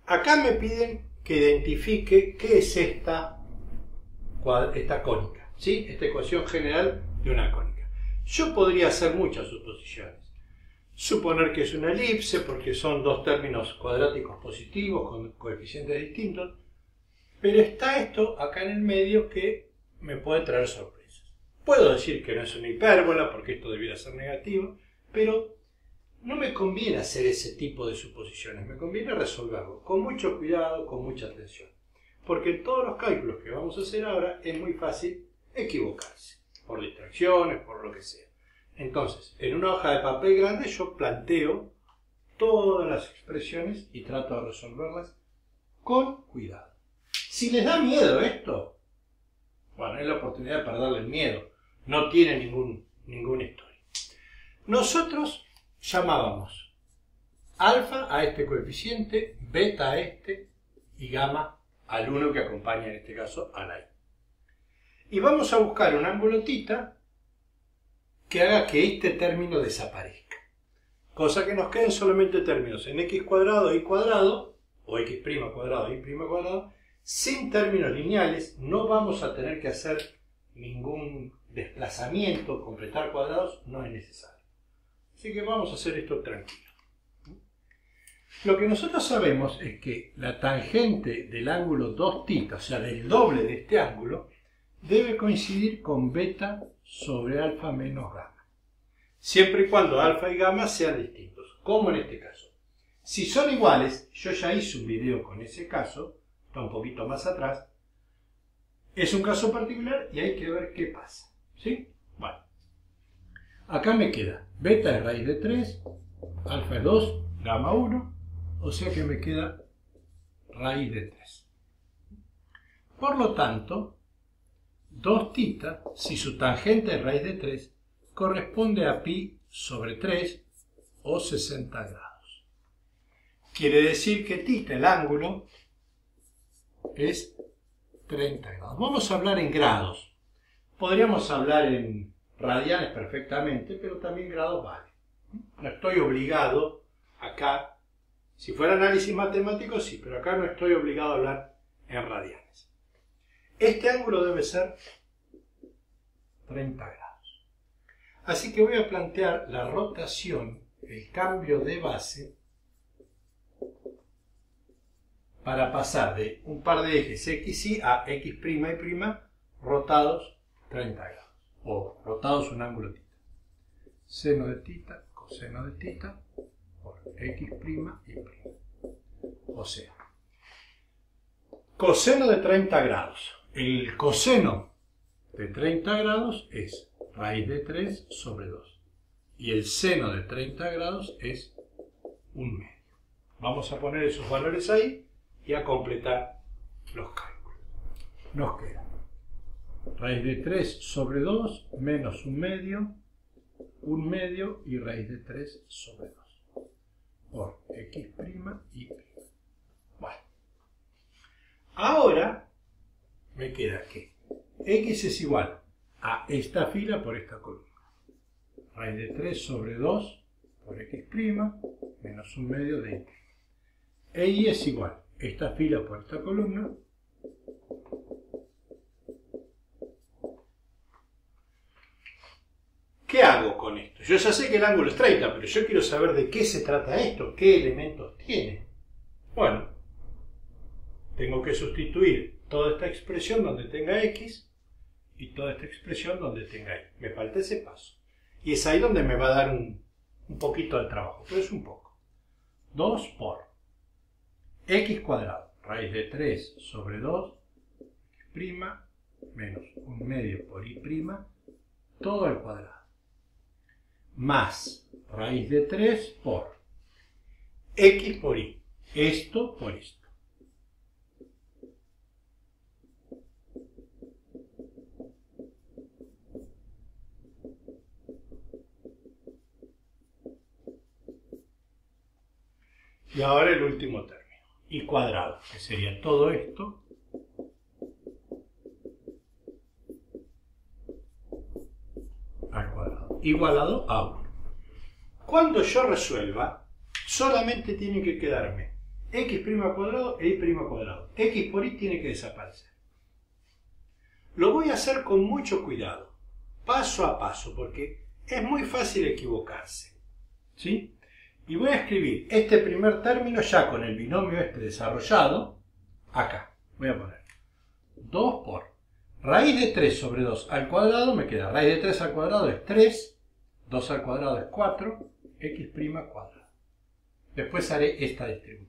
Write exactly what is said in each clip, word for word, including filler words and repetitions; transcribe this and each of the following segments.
Acá me piden que identifique qué es esta, esta cónica, ¿sí? Esta ecuación general de una cónica. Yo podría hacer muchas suposiciones. Suponer que es una elipse porque son dos términos cuadráticos positivos con coeficientes distintos, pero está esto acá en el medio que me puede traer sorpresas. Puedo decir que no es una hipérbola porque esto debiera ser negativo, pero no me conviene hacer ese tipo de suposiciones, me conviene resolverlo con mucho cuidado, con mucha atención, porque en todos los cálculos que vamos a hacer ahora es muy fácil equivocarse, por distracciones, por lo que sea. Entonces, en una hoja de papel grande yo planteo todas las expresiones y trato de resolverlas con cuidado. Si les da miedo esto, bueno, es la oportunidad de perderle el miedo. No tiene ningún, ninguna historia. Nosotros llamábamos alfa a este coeficiente, beta a este y gamma al uno que acompaña en este caso a la i. Y vamos a buscar un ángulo θ que haga que este término desaparezca. Cosa que nos queden solamente términos en x cuadrado, y cuadrado, o x' cuadrado, y' cuadrado, sin términos lineales. No vamos a tener que hacer ningún desplazamiento, completar cuadrados, no es necesario. Así que vamos a hacer esto tranquilo. Lo que nosotros sabemos es que la tangente del ángulo dos θ, o sea, del doble de este ángulo, debe coincidir con beta sobre alfa menos gamma. Siempre y cuando alfa y gamma sean distintos, como en este caso. Si son iguales, yo ya hice un video con ese caso, está un poquito más atrás, es un caso particular y hay que ver qué pasa. ¿Sí? Bueno. Acá me queda beta es raíz de tres, alfa es dos, gamma uno, o sea que me queda raíz de tres. Por lo tanto, dos θ, si su tangente es raíz de tres, corresponde a pi sobre tres o sesenta grados. Quiere decir que θ, el ángulo, es treinta grados. Vamos a hablar en grados. Podríamos hablar en radianes perfectamente, pero también grados vale. No estoy obligado acá, si fuera análisis matemático sí, pero acá no estoy obligado a hablar en radianes. Este ángulo debe ser treinta grados. Así que voy a plantear la rotación, el cambio de base, para pasar de un par de ejes X y a X' y' rotados treinta grados, o rotados un ángulo θ. Seno de θ, coseno de θ, por X' y'. O sea, coseno de treinta grados. El coseno de treinta grados es raíz de tres sobre dos. Y el seno de treinta grados es un medio. Vamos a poner esos valores ahí y a completar los cálculos. Nos queda raíz de tres sobre dos menos un medio, un medio y raíz de tres sobre dos. Por X' y Y'. Bueno. Ahora me queda que X es igual a esta fila por esta columna. Raíz de tres sobre dos por X' menos un medio de Y'. E Y es igual a esta fila por esta columna ¿Qué hago con esto? Yo ya sé que el ángulo es treinta, pero yo quiero saber de qué se trata esto, qué elementos tiene. Bueno, tengo que sustituir toda esta expresión donde tenga X y toda esta expresión donde tenga Y. Me falta ese paso. Y es ahí donde me va a dar un, un poquito de trabajo, pero es un poco. dos por X cuadrado, raíz de tres sobre dos, X' menos un medio por Y', todo al cuadrado. Más raíz de tres por X por Y. Esto por esto. Y ahora el último término. Y cuadrado, que sería todo esto al cuadrado, igualado a uno. Cuando yo resuelva, solamente tiene que quedarme x' al cuadrado e y' al cuadrado. X por y tiene que desaparecer. Lo voy a hacer con mucho cuidado, paso a paso, porque es muy fácil equivocarse. ¿Sí? Y voy a escribir este primer término ya con el binomio este desarrollado, acá. Voy a poner dos por raíz de tres sobre dos al cuadrado, me queda raíz de tres al cuadrado es tres, dos al cuadrado es cuatro, x' al cuadrado. Después haré esta distributiva.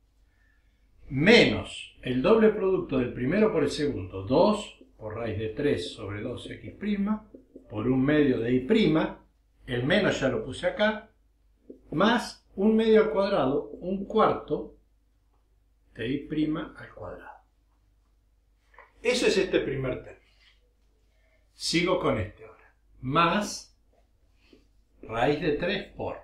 Menos el doble producto del primero por el segundo, dos por raíz de tres sobre dos x' por un medio de y', el menos ya lo puse acá, más un medio al cuadrado, un cuarto de y' al cuadrado. Eso es este primer término. Sigo con este ahora. Más raíz de tres por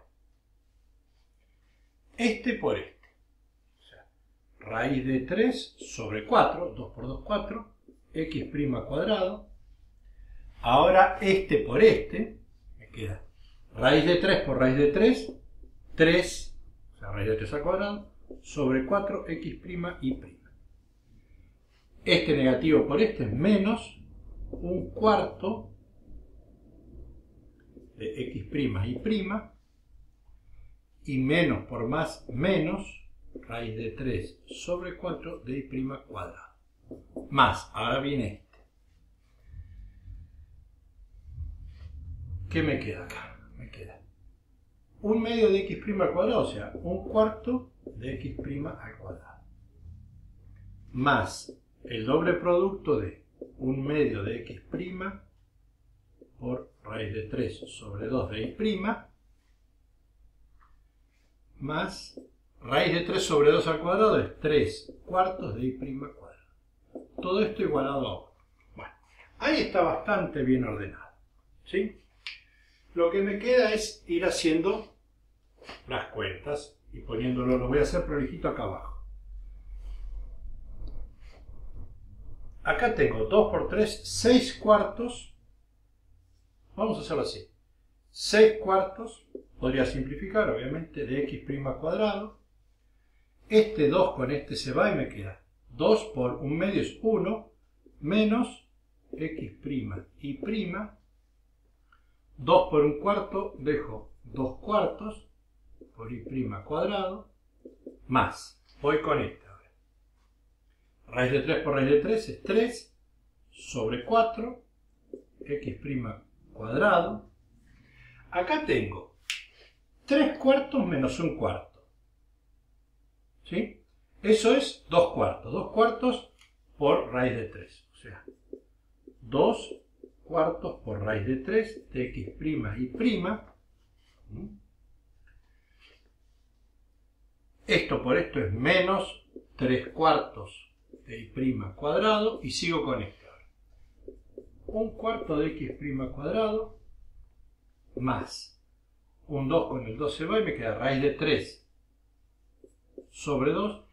este por este. O sea, raíz de tres sobre cuatro, dos por dos, cuatro, x' al cuadrado. Ahora este por este, me queda raíz de tres por raíz de tres, tres, o sea, raíz de tres al cuadrado, sobre cuatro x' y'. Este negativo por este es menos un cuarto de x' y', y menos por más menos raíz de tres sobre cuatro de y' cuadrado. Más, ahora viene este. ¿Qué me queda acá? Me queda un medio de x' al cuadrado, o sea, un cuarto de x' al cuadrado. Más el doble producto de un medio de x' por raíz de tres sobre dos de y', más raíz de tres sobre dos al cuadrado es tres cuartos de y' al cuadrado. Todo esto igualado a uno. Bueno, ahí está bastante bien ordenado. ¿Sí? Lo que me queda es ir haciendo las cuentas y poniéndolo, lo voy a hacer prolijito acá abajo. Acá tengo dos por tres, seis cuartos. Vamos a hacerlo así. seis cuartos, podría simplificar obviamente, de x' al cuadrado. Este dos con este se va y me queda dos por un medio es uno, menos x' y'. dos por un cuarto, dejo dos cuartos por y' al cuadrado, más, voy con este ahora. Raíz de tres por raíz de tres es tres sobre cuatro, x' cuadrado. Acá tengo tres cuartos menos un cuarto. ¿Sí? Eso es dos cuartos. dos cuartos por raíz de tres. O sea, dos cuartos por raíz de tres de x' y'. Esto por esto es menos tres cuartos de y' cuadrado. Y sigo con esto ahora. Un cuarto de x' cuadrado más un dos con el dos se va y me queda raíz de tres sobre dos.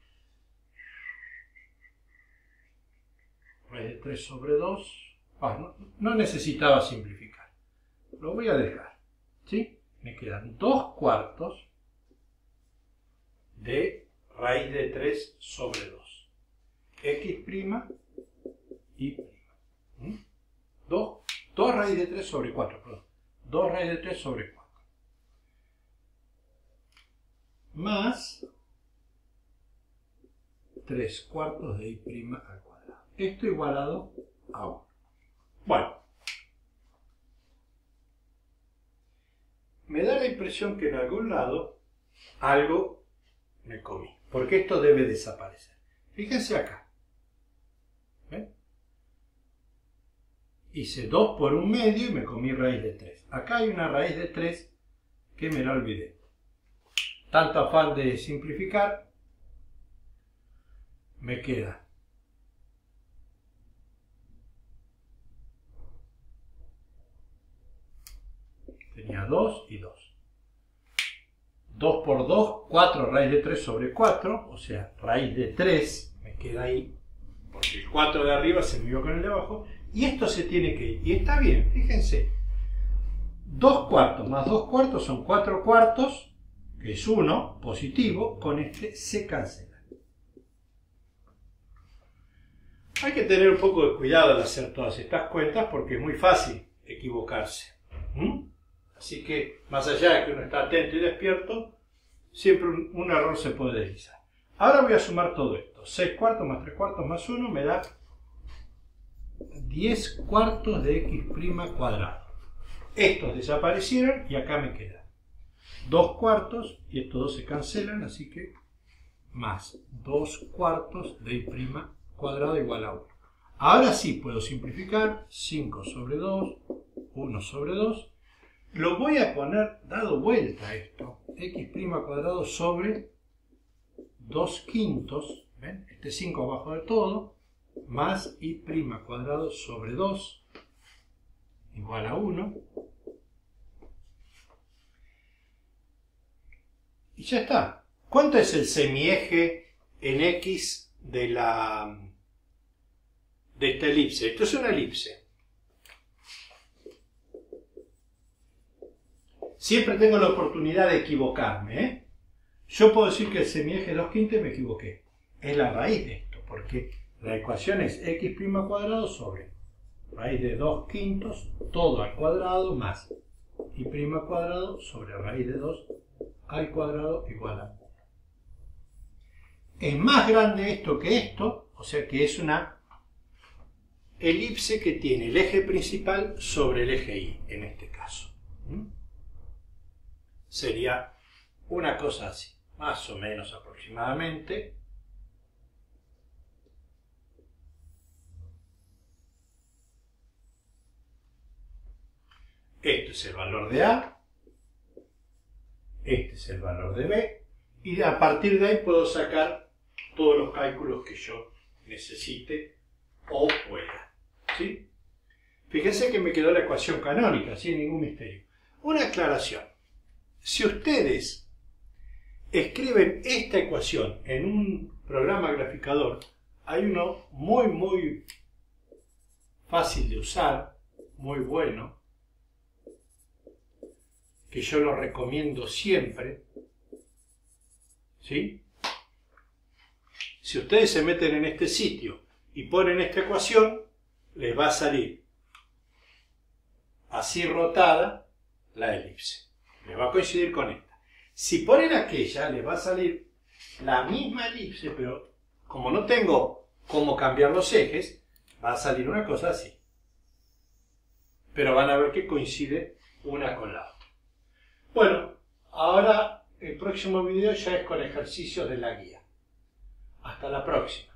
Raíz de tres sobre dos. Ah, no, no necesitaba simplificar. Lo voy a dejar. ¿Sí? Me quedan dos cuartos de raíz de tres sobre dos. X' y'. ¿Mm? dos, dos raíz de tres sobre cuatro, perdón. dos raíz de tres sobre cuatro. Más tres cuartos de y' al cuadrado. Esto igualado a uno. Bueno. Me da la impresión que en algún lado algo me comí. Porque esto debe desaparecer. Fíjense acá. ¿Ven? Hice dos por un medio y me comí raíz de tres. Acá hay una raíz de tres que me la olvidé. Tanto afán de simplificar, me queda tenía dos y dos. dos por dos, cuatro raíz de tres sobre cuatro, o sea, raíz de tres, me queda ahí, porque el cuatro de arriba se me iba con el de abajo, y esto se tiene que ir. Y está bien, fíjense, dos cuartos más dos cuartos son cuatro cuartos, que es uno, positivo, con este se cancela. Hay que tener un poco de cuidado al hacer todas estas cuentas porque es muy fácil equivocarse. ¿Mm? Así que, más allá de que uno está atento y despierto, siempre un, un error se puede deslizar. Ahora voy a sumar todo esto. seis cuartos más tres cuartos más uno me da diez cuartos de x' cuadrado. Estos desaparecieron y acá me queda dos cuartos y estos dos se cancelan, así que más dos cuartos de y' cuadrado igual a uno. Ahora sí puedo simplificar. cinco sobre dos, uno sobre dos. Lo voy a poner dado vuelta a esto. X' cuadrado sobre dos quintos. ¿Ven? Este cinco abajo de todo. Más y' cuadrado sobre dos. Igual a uno. Y ya está. ¿Cuánto es el semieje en X de la de esta elipse? Esto es una elipse. Siempre tengo la oportunidad de equivocarme, ¿eh? Yo puedo decir que el semieje es dos quintos y me equivoqué. Es la raíz de esto, porque la ecuación es x' cuadrado sobre raíz de dos quintos, todo al cuadrado, más y' cuadrado sobre raíz de dos al cuadrado igual a uno. Es más grande esto que esto, o sea que es una elipse que tiene el eje principal sobre el eje Y, en este caso. ¿Mm? Sería una cosa así, más o menos aproximadamente. Este es el valor de A, este es el valor de B, y a partir de ahí puedo sacar todos los cálculos que yo necesite o pueda. ¿Sí? Fíjense que me quedó la ecuación canónica, sin ningún misterio. Una aclaración. Si ustedes escriben esta ecuación en un programa graficador, hay uno muy, muy fácil de usar, muy bueno, que yo lo recomiendo siempre. ¿Sí? Si ustedes se meten en este sitio y ponen esta ecuación, les va a salir así rotada la elipse. Les va a coincidir con esta. Si ponen aquella, les va a salir la misma elipse, pero como no tengo cómo cambiar los ejes, va a salir una cosa así. Pero van a ver que coincide una con la otra. Bueno, ahora el próximo video ya es con ejercicios de la guía. Hasta la próxima.